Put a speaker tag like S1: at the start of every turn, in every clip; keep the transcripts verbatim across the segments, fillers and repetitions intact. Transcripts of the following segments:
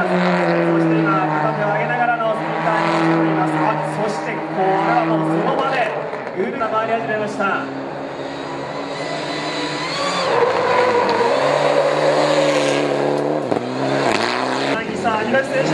S1: ます。そして今片手を上げながらのスピーカーにしております。あ、そしてこれはもうその場でぐるぐる回り始めました。さあ、東選手でした。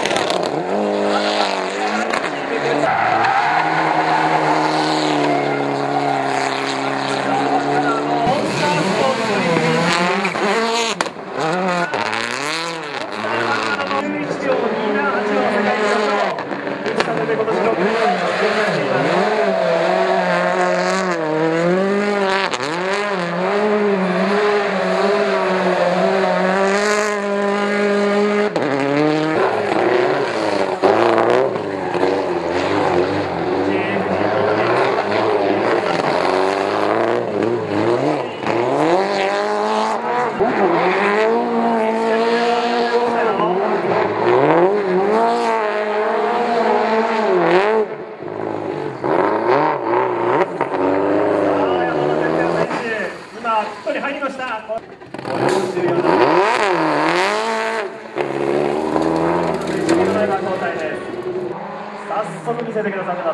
S1: 早速見せてくださってます。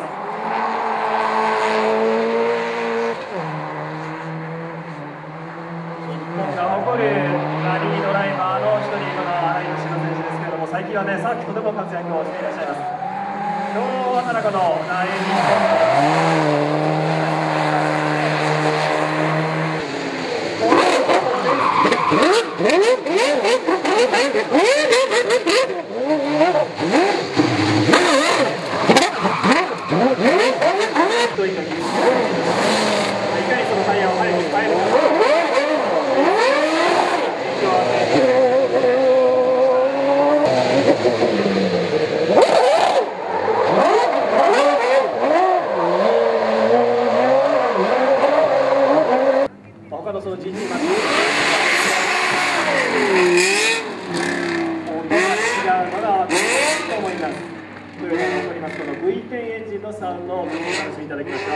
S1: 日本が誇るラリードライバーの一人、この新井義乃選手ですけれども、最近はね、サーキットでも活躍をしていらっしゃいます。今日はただこのラリー他のその ジーティー マシン音が違うのが分かると思います。トヨタに残りますこの ブイテン エンジンのサウンドをお楽しみいただきましょう。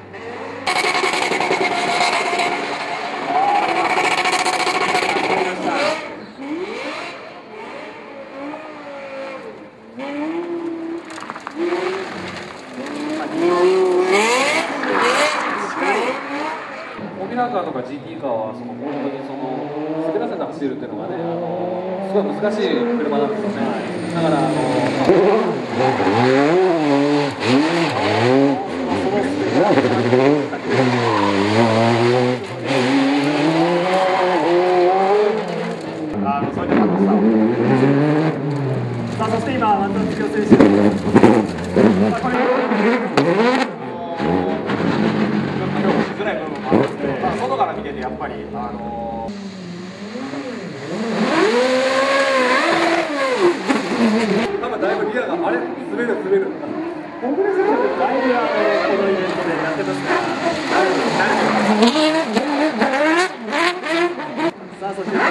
S2: コンビナーカーとか ジーティー カーはその本当にその滑らせて走るっていうのがね、あのすごい難しい車なんですよね。だからあの、
S1: あのそういった楽しさを。さあそして今松田選手。これ外から見ててやっぱりあのー、多分だいぶリアがあれ滑る滑る僕ですよね。だいぶあのこのイベントでやってますから。さあそして